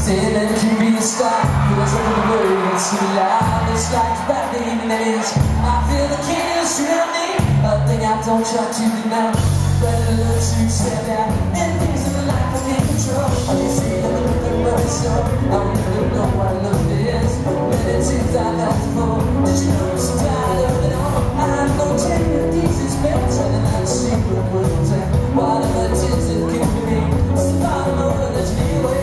Sailing can be a start, feels like the world is too loud. It's like a bad thing and it is. I feel the chaos around me, a thing I don't try to deny. Better learn to step out and things in my life I can't control. I can see that the rhythm of the soul. I don't really know what love is, but it's things I have to know. Did you know I'm so tired of it all? I'm gonna tell you these is better than I see what words and whatever it is it can be. It's the bottom of it, let's be away.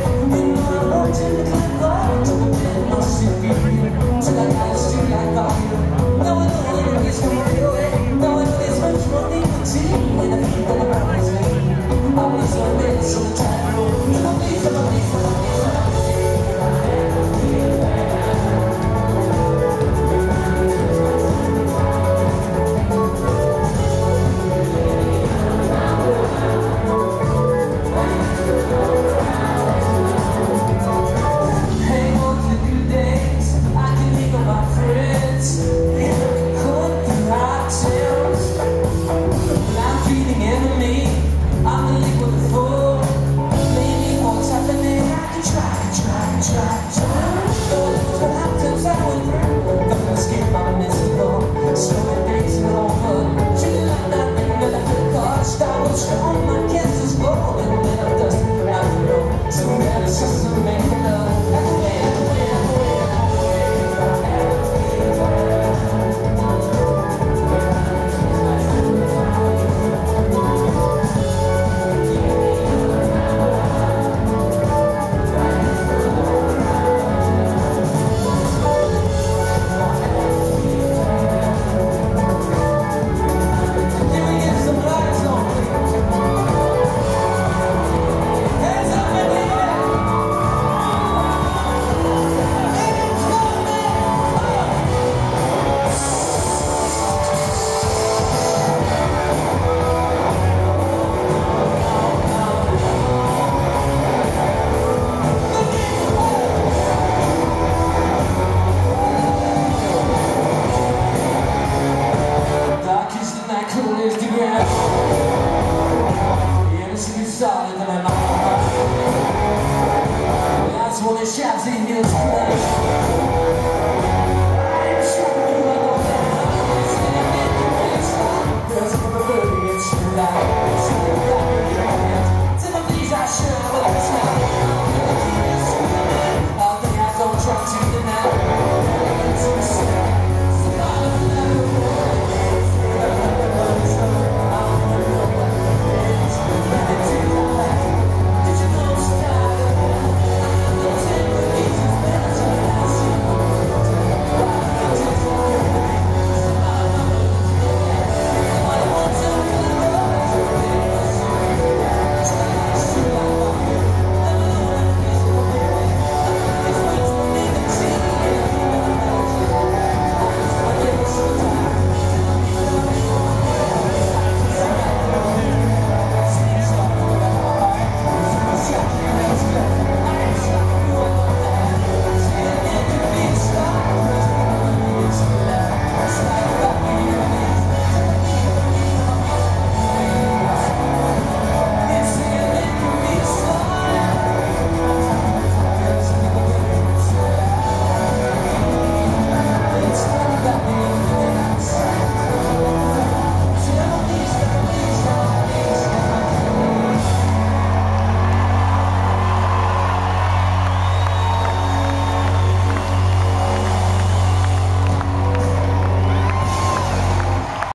Solid than I'm on. That's what it shouts in your place.